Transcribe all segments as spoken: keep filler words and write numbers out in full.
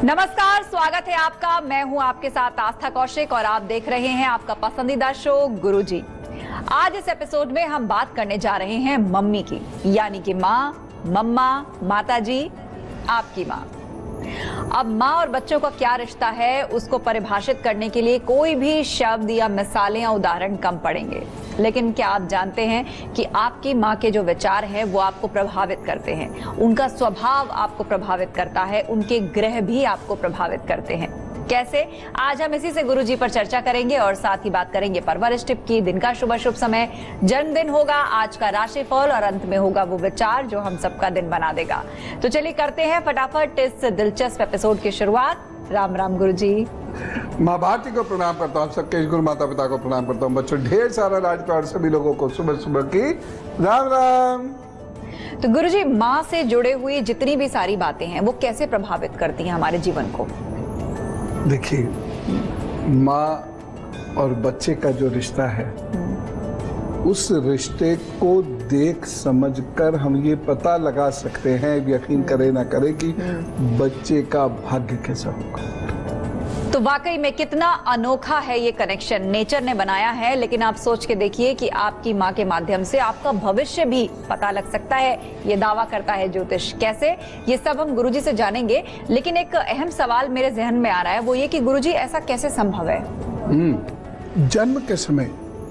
नमस्कार, स्वागत है आपका। मैं हूं आपके साथ आस्था कौशिक और आप देख रहे हैं आपका पसंदीदा शो गुरुजी। आज इस एपिसोड में हम बात करने जा रहे हैं मम्मी की, यानी कि माँ, मम्मा, माताजी, आपकी माँ। अब माँ और बच्चों का क्या रिश्ता है, उसको परिभाषित करने के लिए कोई भी शब्द या मिसालें या उदाहरण कम पड़ेंगे। लेकिन क्या आप जानते हैं कि आपकी माँ के जो विचार हैं वो आपको प्रभावित करते हैं, उनका स्वभाव आपको प्रभावित करता है, उनके ग्रह भी आपको प्रभावित करते हैं। कैसे? आज हम इसी से गुरुजी पर चर्चा करेंगे और साथ ही बात करेंगे परवरिश टिप की, दिन का शुभ अशुभ समय, जन्मदिन होगा, आज का राशिफल और अंत में होगा वो विचार जो हम सबका दिन बना देगा। तो चलिए करते हैं फटाफट इस दिलचस्प एपिसोड की शुरुआत। राम राम गुरुजी। माँ भारती को प्रणाम करता हूँ, सबके गुरु माता पिता को प्रणाम करता हूँ, बच्चों ढेर सारा राजपाट सभी लोगों को सुबह सुबह की राम राम। तो गुरुजी, माँ से जुड़े हुई जितनी भी सारी बातें हैं वो कैसे प्रभावित करती हैं हमारे जीवन को? देखिए, माँ और बच्चे का जो रिश्ता है, उस रिश्ते को देख समझकर हम ये पता लगा सकते हैं, यकीन करें ना करें, कि बच्चे का भाग्य कैसा होगा। तो वाकई में कितना अनोखा है ये कनेक्शन, नेचर ने बनाया है। लेकिन आप सोच के देखिए कि आपकी माँ के माध्यम से आपका भविष्य भी पता लग सकता है, ये दावा करता है ज्योतिष। कैसे? ये सब हम गुरुजी से जानेंगे। लेकिन एक अहम सवाल मेरे जहन में आ रहा है, वो ये कि गुरुजी ऐसा कैसे संभव है? जन्म के समय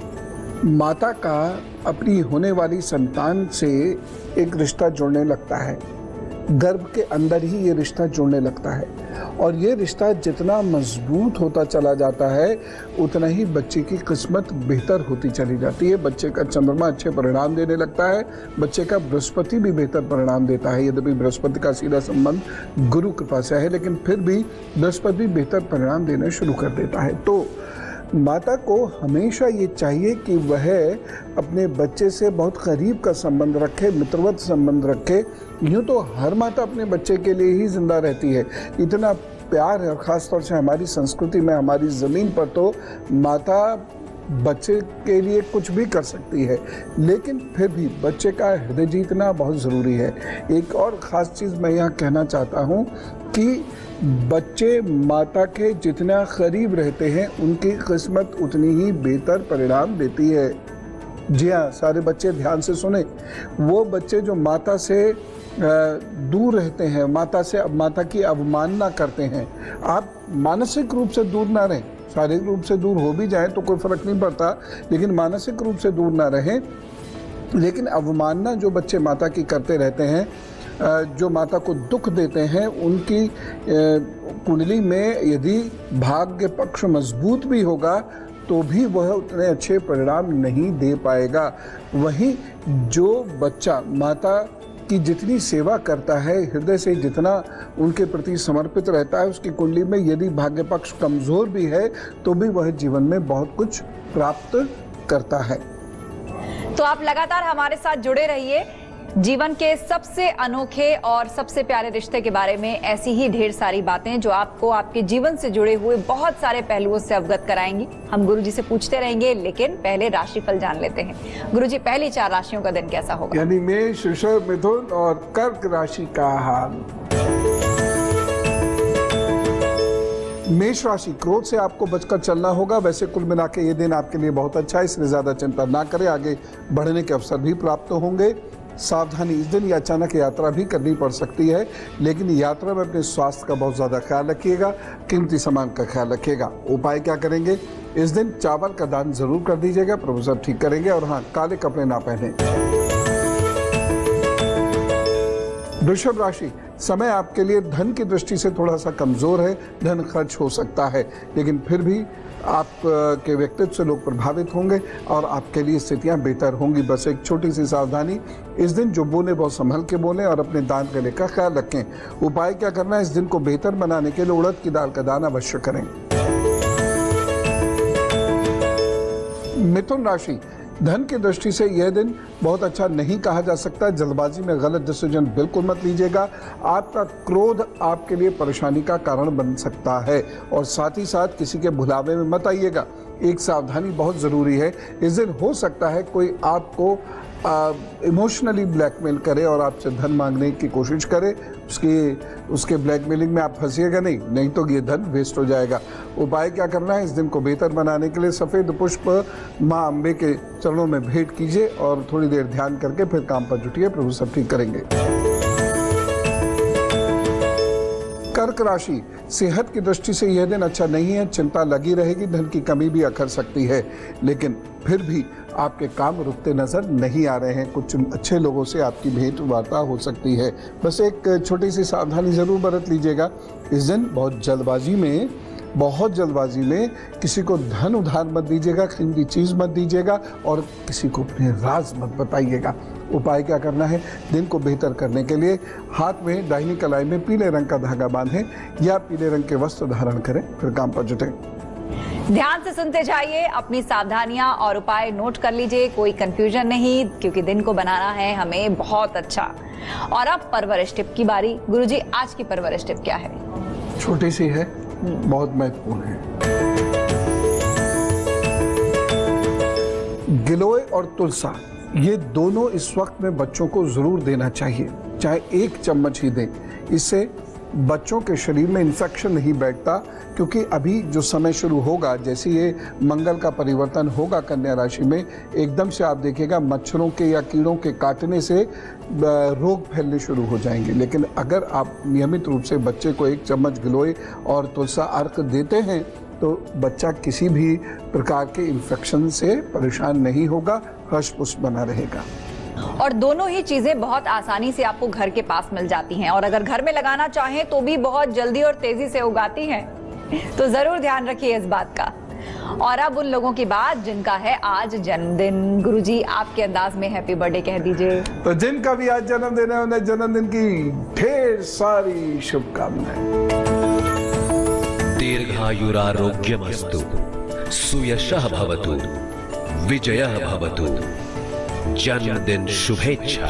माता का अपनी होने वाली संतान से एक रिश्ता जुड़ने लगता है, गर्भ के अंदर ही ये रिश्ता जुड़ने लगता है, और ये रिश्ता जितना मजबूत होता चला जाता है उतना ही बच्चे की किस्मत बेहतर होती चली जाती है। बच्चे का चंद्रमा अच्छे परिणाम देने लगता है, बच्चे का बृहस्पति भी बेहतर परिणाम देता है। यद्यपि बृहस्पति का सीधा संबंध गुरु कृपा से है, लेकिन फिर भी बृहस्पति भी बेहतर परिणाम देने शुरू कर देता है। तो माता को हमेशा ये चाहिए कि वह अपने बच्चे से बहुत करीब का संबंध रखे, मित्रवत संबंध रखे। यूँ तो हर माता अपने बच्चे के लिए ही जिंदा रहती है, इतना प्यार है, और ख़ासतौर से हमारी संस्कृति में, हमारी ज़मीन पर तो माता बच्चे के लिए कुछ भी कर सकती है। लेकिन फिर भी बच्चे का हृदय जीतना बहुत ज़रूरी है। एक और ख़ास चीज़ मैं यहाँ कहना चाहता हूँ कि बच्चे माता के जितना करीब रहते हैं उनकी किस्मत उतनी ही बेहतर परिणाम देती है। जी हाँ, सारे बच्चे ध्यान से सुने। वो बच्चे जो माता से दूर रहते हैं, माता से माता की अवमानना करते हैं, आप मानसिक रूप से दूर ना रहें, शारीरिक रूप से दूर हो भी जाए तो कोई फर्क नहीं पड़ता, लेकिन मानसिक रूप से दूर ना रहें। लेकिन अवमानना जो बच्चे माता की करते रहते हैं, जो माता को दुख देते हैं, उनकी कुंडली में यदि भाग्य पक्ष मजबूत भी होगा तो भी वह उतने अच्छे परिणाम नहीं दे पाएगा। वहीं जो बच्चा माता की जितनी सेवा करता है, हृदय से जितना उनके प्रति समर्पित रहता है, उसकी कुंडली में यदि भाग्य पक्ष कमजोर भी है तो भी वह जीवन में बहुत कुछ प्राप्त करता है। तो आप लगातार हमारे साथ जुड़े रहिए। जीवन के सबसे अनोखे और सबसे प्यारे रिश्ते के बारे में ऐसी ही ढेर सारी बातें जो आपको आपके जीवन से जुड़े हुए बहुत सारे पहलुओं से अवगत कराएंगी। हम गुरुजी से पूछते रहेंगे, लेकिन पहले राशिफल जान लेते हैं। गुरुजी, पहली चार राशियों का दिन कैसा होगा? यानी मेष, वृषभ, मिथुन और कर्क राशि का हाल। मेष राशि, क्रोध से आपको बचकर चलना होगा। वैसे कुल मिला के ये दिन आपके लिए बहुत अच्छा है, इसलिए ज्यादा चिंता ना करें, आगे बढ़ने के अवसर भी प्राप्त होंगे। सावधानी, इस दिन ये अचानक यात्रा भी करनी पड़ सकती है, लेकिन यात्रा में अपने स्वास्थ्य का बहुत ज़्यादा ख्याल रखिएगा, कीमती सामान का ख्याल रखिएगा। उपाय क्या करेंगे? इस दिन चावल का दान जरूर कर दीजिएगा, प्रभु सब ठीक करेंगे। और हाँ, काले कपड़े ना पहने। वृषभ राशि, समय आपके लिए धन की दृष्टि से थोड़ा सा कमजोर है, धन खर्च हो सकता है, लेकिन फिर भी आप के व्यक्तित्व से लोग प्रभावित होंगे और आपके लिए स्थितियां बेहतर होंगी। बस एक छोटी सी सावधानी, इस दिन जो बोले बहुत संभल के बोलें और अपने दान गले का ख्याल रखें। उपाय क्या करना है? इस दिन को बेहतर बनाने के लिए उड़द की दाल का दान अवश्य करें। मिथुन राशि, धन की दृष्टि से यह दिन बहुत अच्छा नहीं कहा जा सकता। जल्दबाजी में गलत डिसीजन बिल्कुल मत लीजिएगा। आपका क्रोध आपके लिए परेशानी का कारण बन सकता है, और साथ ही साथ किसी के भुलावे में मत आइएगा। एक सावधानी बहुत ज़रूरी है। इस दिन हो सकता है कोई आपको इमोशनली ब्लैकमेल करे और आपसे धन मांगने की कोशिश करे, उसकी उसके ब्लैकमेलिंग में आप फंसिएगा नहीं, नहीं तो ये धन वेस्ट हो जाएगा। उपाय क्या करना है, इस दिन को बेहतर बनाने के लिए सफ़ेद पुष्प माँ अम्बे के चरणों में भेंट कीजिए और थोड़ी देर ध्यान करके फिर काम पर जुटिए, प्रभु सब ठीक करेंगे। कर्क राशि, सेहत की दृष्टि से यह दिन अच्छा नहीं है, चिंता लगी रहेगी, धन की कमी भी अखर सकती है, लेकिन फिर भी आपके काम रुकते नजर नहीं आ रहे हैं। कुछ अच्छे लोगों से आपकी भेंट वार्ता हो सकती है, बस एक छोटी सी सावधानी जरूर बरत लीजिएगा। इस दिन बहुत जल्दबाजी में बहुत जल्दबाजी में किसी को धन उधार मत दीजिएगा, कीमती चीज मत दीजिएगा और किसी को अपने राज मत बताइएगा। उपाय क्या करना है, दिन को बेहतर करने के लिए हाथ में दाहिनी कलाई में पीले रंग का धागा बांधें या पीले रंग के वस्त्र धारण करें, फिर काम पर जुटें। ध्यान से सुनते जाइए, अपनी सावधानियां और उपाय नोट कर लीजिए, कोई कंफ्यूजन नहीं, क्योंकि दिन को बनाना है हमें बहुत अच्छा। और अब परवरिश टिप की बारी। गुरुजी, आज की परवरिश टिप क्या है? छोटी सी है, बहुत महत्वपूर्ण है। गिलोय और तुलसा, ये दोनों इस वक्त में बच्चों को जरूर देना चाहिए, चाहे एक चम्मच ही दें। इससे बच्चों के शरीर में इन्फेक्शन नहीं बैठता, क्योंकि अभी जो समय शुरू होगा, जैसे ये मंगल का परिवर्तन होगा कन्या राशि में, एकदम से आप देखिएगा मच्छरों के या कीड़ों के काटने से रोग फैलने शुरू हो जाएंगे। लेकिन अगर आप नियमित रूप से बच्चे को एक चम्मच गिलोय और तुलसा अर्क देते हैं तो बच्चा किसी भी प्रकार के इन्फेक्शन से परेशान नहीं होगा, हष्ट-पुष्ट बना रहेगा। और दोनों ही चीजें बहुत आसानी से आपको घर के पास मिल जाती हैं, और अगर घर में लगाना चाहें तो भी बहुत जल्दी और तेजी से उगाती हैं, तो जरूर ध्यान रखिए इस बात का। और अब उन लोगों की बात जिनका है आज जन्मदिन। गुरुजी, आपके अंदाज में हैप्पी बर्थडे कह दीजिए। तो जिनका भी आज जन्मदिन है उन्हें जन्मदिन की ढेर सारी शुभकामनाएं। दीर्घायुरारोग्यमस्तु, सुयशः भवतु, विजयः भवतु, जन्मदिन शुभेच्छा।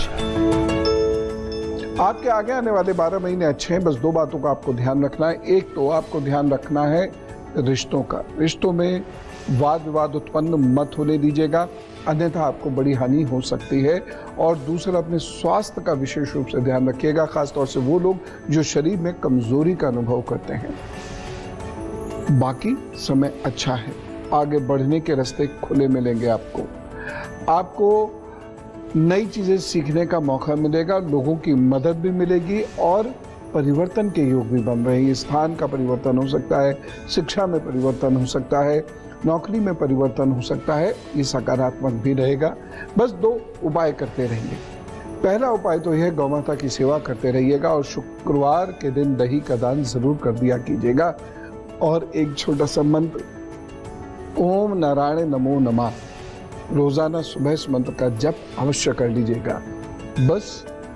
आपके आगे आने वाले बारह महीने अच्छे हैं, बस दो बातों का आपको ध्यान रखना है। एक तो आपको ध्यान रखना है रिश्तों का, रिश्तों में वाद विवाद उत्पन्न मत होने दीजिएगा, अन्यथा आपको बड़ी हानि हो सकती है। और दूसरा, अपने स्वास्थ्य का विशेष रूप से ध्यान रखिएगा, खासतौर से वो लोग जो शरीर में कमजोरी का अनुभव करते हैं। बाकी समय अच्छा है, आगे बढ़ने के रास्ते खुले मिलेंगे आपको आपको नई चीजें सीखने का मौका मिलेगा, लोगों की मदद भी मिलेगी और परिवर्तन के योग भी बन रहे हैं। स्थान का परिवर्तन हो सकता है, शिक्षा में परिवर्तन हो सकता है, नौकरी में परिवर्तन हो सकता है, ये सकारात्मक भी रहेगा। बस दो उपाय करते रहिए। पहला उपाय तो यह, गौ माता की सेवा करते रहिएगा और शुक्रवार के दिन दही का दान जरूर कर दिया कीजिएगा। और एक छोटा सा मंत्र, ओम नारायण नमो नमः, रोजाना सुबह इस मंत्र का जप अवश्य कर लीजिएगा। बस,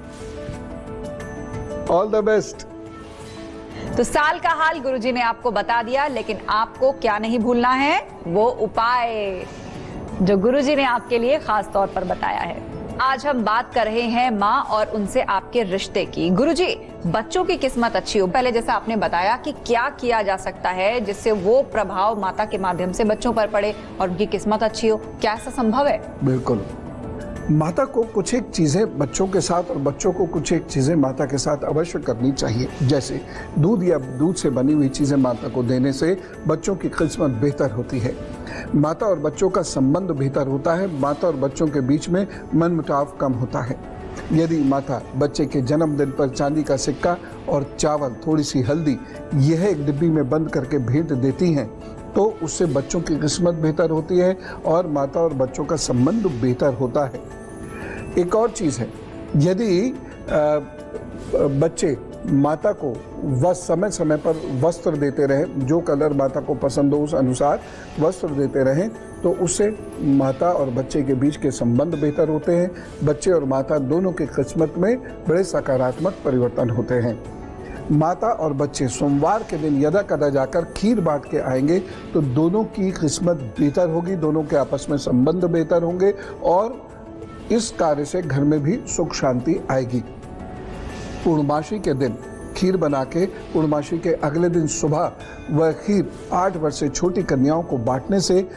ऑल द बेस्ट। तो साल का हाल गुरुजी ने आपको बता दिया, लेकिन आपको क्या नहीं भूलना है, वो उपाय जो गुरुजी ने आपके लिए खास तौर पर बताया है। आज हम बात कर रहे हैं माँ और उनसे आपके रिश्ते की। गुरुजी, बच्चों की किस्मत अच्छी हो, पहले जैसा आपने बताया कि क्या किया जा सकता है जिससे वो प्रभाव माता के माध्यम से बच्चों पर पड़े और उनकी किस्मत अच्छी हो, क्या ऐसा संभव है? बिल्कुल, माता को कुछ एक चीजें बच्चों के साथ और बच्चों को कुछ एक चीजें माता के साथ अवश्य करनी चाहिए। जैसे दूध या दूध से बनी हुई चीजें माता को देने से बच्चों की किस्मत बेहतर होती है, माता और बच्चों का संबंध बेहतर होता है, माता और बच्चों के बीच में मनमुटाव कम होता है। यदि माता बच्चे के जन्मदिन पर चांदी का सिक्का और चावल, थोड़ी सी हल्दी, यह एक डिब्बी में बंद करके भेंट देती हैं तो उससे बच्चों की किस्मत बेहतर होती है और माता और बच्चों का संबंध बेहतर होता है। एक और चीज़ है, यदि बच्चे माता को वह समय समय पर वस्त्र देते रहें, जो कलर माता को पसंद हो उस अनुसार वस्त्र देते रहें, तो उससे माता और बच्चे के बीच के संबंध बेहतर होते हैं। बच्चे और माता दोनों की किस्मत में बड़े सकारात्मक परिवर्तन होते हैं। माता और बच्चे सोमवार के दिन यदा कदा जाकर खीर बांट के आएंगे तो दोनों की किस्मत बेहतर होगी, दोनों के आपस में संबंध बेहतर होंगे और इस कार्य से घर में भी सुख शांति आएगी। पूर्णमासी के दिन खीर बना के पूर्णमासी के अगले दिन सुबह वह खीर आठ वर्ष से छोटी कन्याओं को बांटने से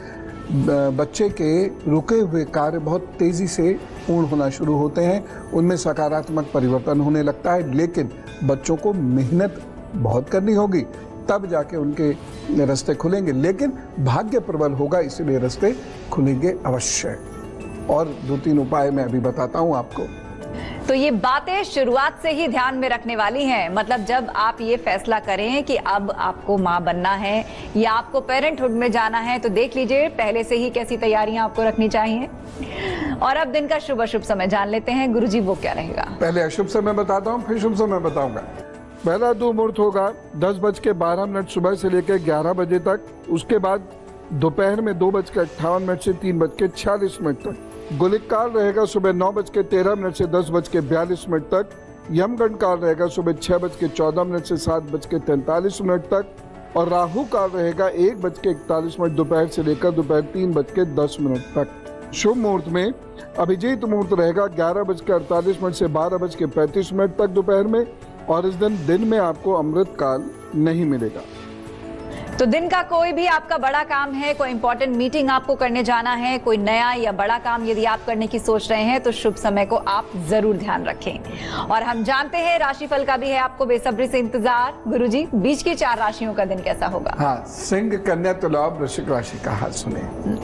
बच्चे के रुके हुए कार्य बहुत तेज़ी से पूर्ण होना शुरू होते हैं, उनमें सकारात्मक परिवर्तन होने लगता है। लेकिन बच्चों को मेहनत बहुत करनी होगी, तब जाके उनके रास्ते खुलेंगे। लेकिन भाग्य प्रबल होगा, इसलिए रास्ते खुलेंगे अवश्य। और दो तीन उपाय मैं अभी बताता हूँ आपको। तो ये बातें शुरुआत से ही ध्यान में रखने वाली हैं। मतलब जब आप ये फैसला करें कि अब आपको माँ बनना है या आपको पेरेंटहुड में जाना है, तो देख लीजिए पहले से ही कैसी तैयारियां आपको रखनी चाहिए। और अब दिन का शुभ अशुभ समय जान लेते हैं। गुरुजी वो क्या रहेगा? पहले अशुभ समय बताता हूँ, फिर शुभ समय बताऊंगा। पहला दो मुहूर्त होगा दस बज के बारह मिनट सुबह से लेकर ग्यारह बजे तक। उसके बाद दोपहर में दो बज के अट्ठावन मिनट से तीन बज के छियालीस मिनट तक। गुलिक काल रहेगा सुबह नौ बज के तेरह मिनट से दस बज के बयालीस मिनट तक। यमगंड काल रहेगा सुबह छह बज के चौदह मिनट से सात बज के तैंतालीस मिनट तक। और राहु काल रहेगा एक बज के इकतालीस मिनट दोपहर से लेकर दोपहर तीन बज के दस मिनट तक। शुभ मुहूर्त में अभिजीत मुहूर्त रहेगा ग्यारह बज के अड़तालीस मिनट से बारह बज के पैंतीस मिनट तक दोपहर में। और इस दिन दिन में आपको अमृत काल नहीं मिलेगा। तो दिन का कोई भी आपका बड़ा काम है, कोई इंपॉर्टेंट मीटिंग आपको करने जाना है, कोई नया या बड़ा काम यदि आप करने की सोच रहे हैं, तो शुभ समय को आप जरूर ध्यान रखें। और हम जानते हैं राशिफल का भी है आपको बेसब्री से इंतजार। गुरुजी, बीच की चार राशियों का दिन कैसा होगा? हाँ, सिंह, कन्या, तुला, वृश्चिक राशि का हाल सुने।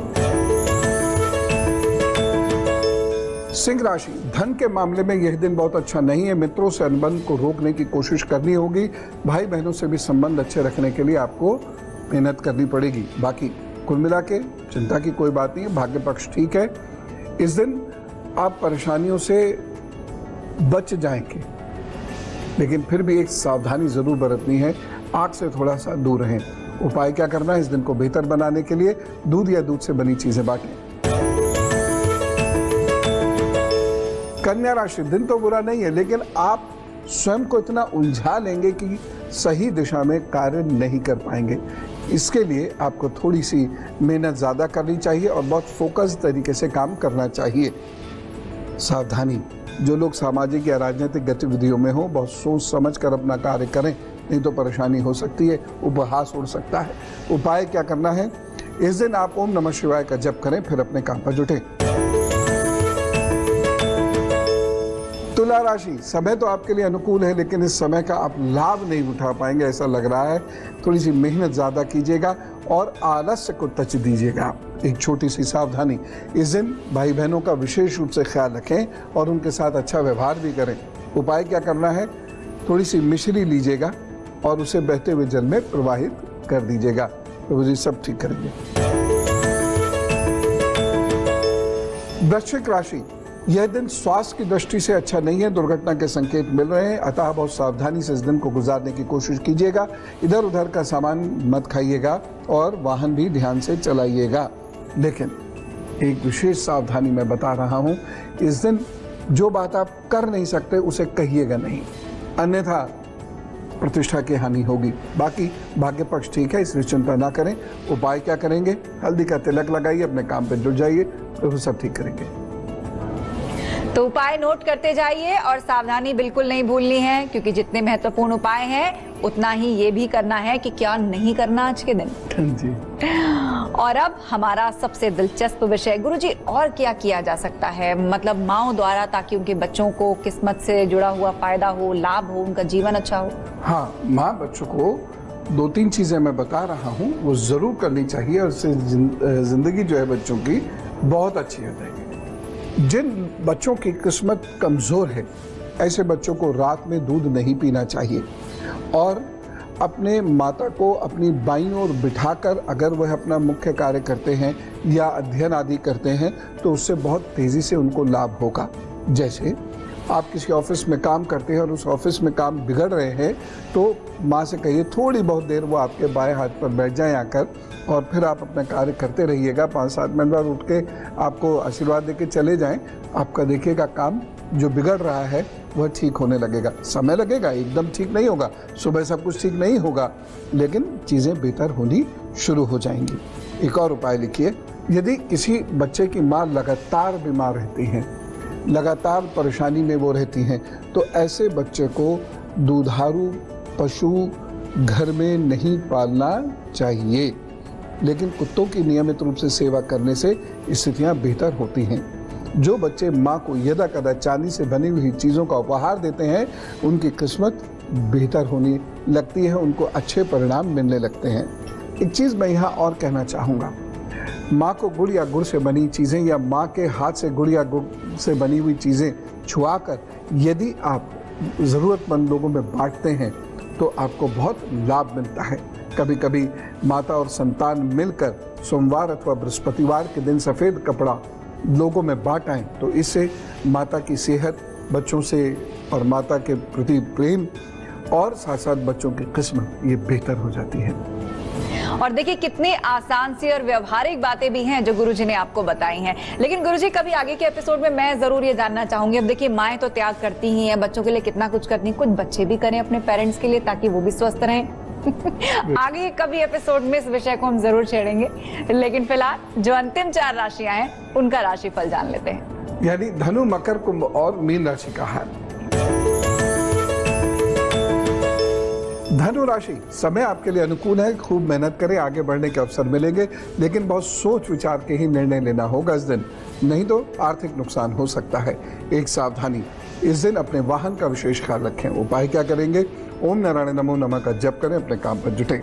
सिंह राशि, धन के मामले में यह दिन बहुत अच्छा नहीं है। मित्रों से अनुबंध को रोकने की कोशिश करनी होगी। भाई बहनों से भी संबंध अच्छे रखने के लिए आपको मेहनत करनी पड़ेगी। बाकी कुल मिला के चिंता की कोई बात नहीं है, भाग्य पक्ष ठीक है। इस दिन आप परेशानियों से बच जाएंगे, लेकिन फिर भी एक सावधानी जरूर बरतनी है। आग से थोड़ा सा दूर रहें। उपाय क्या करना है इस दिन को बेहतर बनाने के लिए? दूध या दूध से बनी चीजें बांटें। कन्या राशि, दिन तो बुरा नहीं है, लेकिन आप स्वयं को इतना उलझा लेंगे कि सही दिशा में कार्य नहीं कर पाएंगे। इसके लिए आपको थोड़ी सी मेहनत ज़्यादा करनी चाहिए और बहुत फोकस तरीके से काम करना चाहिए। सावधानी, जो लोग सामाजिक या राजनीतिक गतिविधियों में हो, बहुत सोच समझ कर अपना कार्य करें, नहीं तो परेशानी हो सकती है, उपहास उड़ सकता है। उपाय क्या करना है? इस दिन आप ओम नमः शिवाय का जप करें, फिर अपने काम पर जुटें। तुला राशि, समय तो आपके लिए अनुकूल है, लेकिन इस समय का आप लाभ नहीं उठा पाएंगे ऐसा लग रहा है। थोड़ी सी मेहनत ज़्यादा कीजिएगा और आलस्य को टच दीजिएगा। एक छोटी सी सावधानी, इस दिन भाई बहनों का विशेष रूप से ख्याल रखें और उनके साथ अच्छा व्यवहार भी करें। उपाय क्या करना है? थोड़ी सी मिश्री लीजिएगा और उसे बहते हुए जल में प्रवाहित कर दीजिएगा, तो वो सब ठीक करेंगे। वृश्चिक राशि, यह दिन स्वास्थ्य की दृष्टि से अच्छा नहीं है। दुर्घटना के संकेत मिल रहे हैं, अतः बहुत सावधानी से इस दिन को गुजारने की कोशिश कीजिएगा। इधर उधर का सामान मत खाइएगा और वाहन भी ध्यान से चलाइएगा। लेकिन एक विशेष सावधानी मैं बता रहा हूं, इस दिन जो बात आप कर नहीं सकते उसे कहिएगा नहीं, अन्यथा प्रतिष्ठा की हानि होगी। बाकी भाग्य पक्ष ठीक है, इसलिए चिंता ना करें। उपाय क्या करेंगे? हल्दी का तिलक लगाइए, अपने काम पर जुट जाइए, तो वो सब ठीक करेंगे। तो उपाय नोट करते जाइए और सावधानी बिल्कुल नहीं भूलनी है, क्योंकि जितने महत्वपूर्ण उपाय हैं उतना ही ये भी करना है कि क्या नहीं करना आज के दिन। जी। और अब हमारा सबसे दिलचस्प विषय, गुरुजी, और क्या किया जा सकता है मतलब माँओं द्वारा, ताकि उनके बच्चों को किस्मत से जुड़ा हुआ फायदा हो, लाभ हो, उनका जीवन अच्छा हो? हाँ, माँ बच्चों को दो तीन चीजें मैं बता रहा हूँ, वो जरूर करनी चाहिए और इससे जिंदगी जो है बच्चों की बहुत अच्छी हो जाएगी। जिन बच्चों की किस्मत कमज़ोर है, ऐसे बच्चों को रात में दूध नहीं पीना चाहिए और अपने माता को अपनी बाईं ओर बिठाकर अगर वह अपना मुख्य कार्य करते हैं या अध्ययन आदि करते हैं, तो उससे बहुत तेज़ी से उनको लाभ होगा। जैसे आप किसी ऑफिस में काम करते हैं और उस ऑफिस में काम बिगड़ रहे हैं, तो माँ से कहिए थोड़ी बहुत देर वो आपके बाएं हाथ पर बैठ जाएं आकर, और फिर आप अपना कार्य करते रहिएगा। पाँच सात मिनट बाद उठ के आपको आशीर्वाद देके चले जाएं। आपका देखिएगा काम जो बिगड़ रहा है वह ठीक होने लगेगा। समय लगेगा, एकदम ठीक नहीं होगा, सुबह सब कुछ ठीक नहीं होगा, लेकिन चीज़ें बेहतर होनी शुरू हो जाएंगी। एक और उपाय लिखिए, यदि किसी बच्चे की माँ लगातार बीमार रहती हैं, लगातार परेशानी में वो रहती हैं, तो ऐसे बच्चे को दुधारू पशु घर में नहीं पालना चाहिए। लेकिन कुत्तों की नियमित रूप से सेवा करने से स्थितियां बेहतर होती हैं। जो बच्चे माँ को यदा कदा चांदी से बनी हुई चीज़ों का उपहार देते हैं, उनकी किस्मत बेहतर होने लगती है, उनको अच्छे परिणाम मिलने लगते हैं। एक चीज़ मैं यहाँ और कहना चाहूँगा, माँ को गुड़ या गुड़ से बनी चीज़ें या माँ के हाथ से गुड़ या गुड़ से बनी हुई चीज़ें छुआकर यदि आप ज़रूरतमंद लोगों में बांटते हैं तो आपको बहुत लाभ मिलता है। कभी कभी माता और संतान मिलकर सोमवार अथवा बृहस्पतिवार के दिन सफ़ेद कपड़ा लोगों में बांटाएं तो इससे माता की सेहत, बच्चों से और माता के प्रति प्रेम और साथ साथ बच्चों की किस्मत ये बेहतर हो जाती है। और देखिए कितनी आसान सी और व्यवहारिक बातें भी हैं जो गुरुजी ने आपको बताई हैं। लेकिन गुरुजी कभी आगे के एपिसोड में मैं जरूर ये जानना चाहूंगी, अब देखिए माएँ तो त्याग करती ही हैं, बच्चों के लिए कितना कुछ करती हैं, कुछ बच्चे भी करें अपने पेरेंट्स के लिए ताकि वो भी स्वस्थ रहें। आगे कभी एपिसोड में इस विषय को हम जरूर छेड़ेंगे, लेकिन फिलहाल जो अंतिम चार राशियां हैं उनका राशिफल जान लेते हैं। यानी धनु, मकर, कुंभ और मीन राशि का हाल। धनु राशि, समय आपके लिए अनुकूल है, खूब मेहनत करें, आगे बढ़ने के अवसर मिलेंगे, लेकिन बहुत सोच विचार के ही निर्णय लेना होगा इस दिन, नहीं तो आर्थिक नुकसान हो सकता है। एक सावधानी, इस दिन अपने वाहन का विशेष ख्याल रखें। उपाय क्या करेंगे? ओम नारायण नमो नमः का जप करें, अपने काम पर जुटें।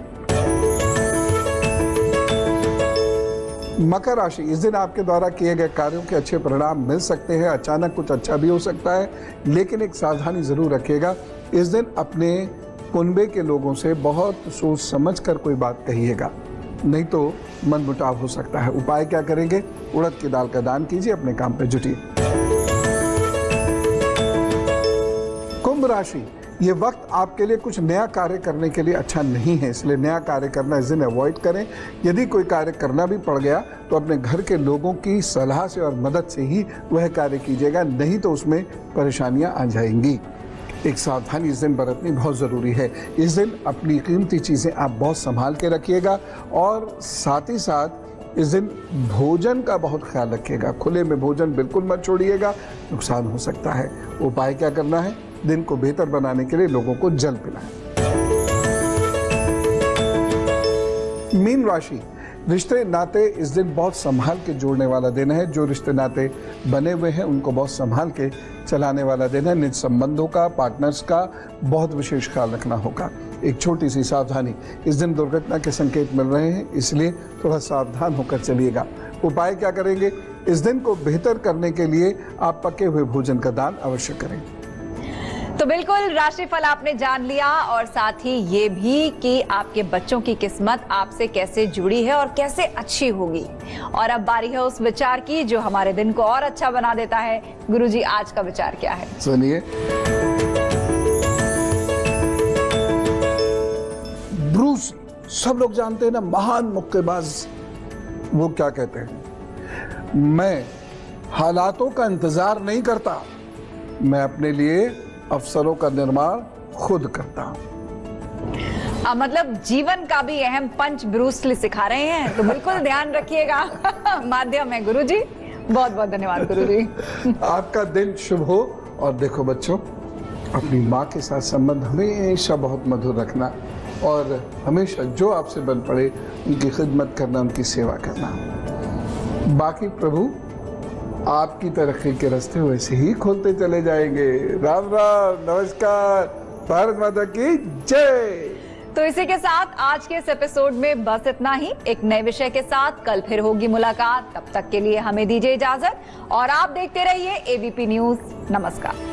मकर राशि, इस दिन आपके द्वारा किए गए कार्यों के अच्छे परिणाम मिल सकते हैं, अचानक कुछ अच्छा भी हो सकता है, लेकिन एक सावधानी जरूर रखिएगा। इस दिन अपने कुनबे के लोगों से बहुत सोच समझ कर कोई बात कहिएगा, नहीं तो मनमुटाव हो सकता है। उपाय क्या करेंगे? उड़द की दाल का दान कीजिए, अपने काम पर जुटिए। कुंभ राशि, ये वक्त आपके लिए कुछ नया कार्य करने के लिए अच्छा नहीं है, इसलिए नया कार्य करना इस दिन अवॉइड करें। यदि कोई कार्य करना भी पड़ गया तो अपने घर के लोगों की सलाह से और मदद से ही वह कार्य कीजिएगा, नहीं तो उसमें परेशानियां आ जाएंगी। एक सावधानी इस दिन बरतनी बहुत ज़रूरी है। इस दिन अपनी कीमती चीज़ें आप बहुत संभाल के रखिएगा और साथ ही साथ इस दिन भोजन का बहुत ख्याल रखिएगा। खुले में भोजन बिल्कुल मत छोड़िएगा, नुकसान हो सकता है। उपाय क्या करना है? दिन को बेहतर बनाने के लिए लोगों को जल पिलाएं। मीन राशि, रिश्ते नाते इस दिन बहुत संभाल के जोड़ने वाला दिन है। जो रिश्ते नाते बने हुए हैं उनको बहुत संभाल के चलाने वाला दिन है। निज संबंधों का, पार्टनर्स का बहुत विशेष ख्याल रखना होगा। एक छोटी सी सावधानी, इस दिन दुर्घटना के संकेत मिल रहे हैं, इसलिए थोड़ा सावधान होकर चलिएगा। उपाय क्या करेंगे? इस दिन को बेहतर करने के लिए आप पके हुए भोजन का दान अवश्य करें। तो बिल्कुल राशिफल आपने जान लिया और साथ ही ये भी कि आपके बच्चों की किस्मत आपसे कैसे जुड़ी है और कैसे अच्छी होगी। और अब बारी है उस विचार की जो हमारे दिन को और अच्छा बना देता है। गुरुजी, आज का विचार क्या है? सुनिए। ब्रूस, सब लोग जानते हैं ना, महान मुक्केबाज, वो क्या कहते हैं? मैं हालातों का इंतजार नहीं करता, मैं अपने लिए अवसरों का निर्माण खुद करता हूं। आ, मतलब जीवन का भी अहम पंच ब्रूस ली सिखा रहे हैं, तो बिल्कुल ध्यान रखिएगा। माध्यम है गुरुजी। बहुत बहुत धन्यवाद गुरुजी। आपका दिन शुभ हो। और देखो बच्चों, अपनी माँ के साथ संबंध हमेशा बहुत मधुर रखना और हमेशा जो आपसे बन पड़े उनकी खिदमत करना, उनकी सेवा करना। बाकी प्रभु आपकी तरक्की के रास्ते वैसे ही खोलते चले जाएंगे। राम राम, नमस्कार, भारत माता की जय। तो इसी के साथ आज के इस एपिसोड में बस इतना ही। एक नए विषय के साथ कल फिर होगी मुलाकात। तब तक के लिए हमें दीजिए इजाजत और आप देखते रहिए एबीपी न्यूज। नमस्कार।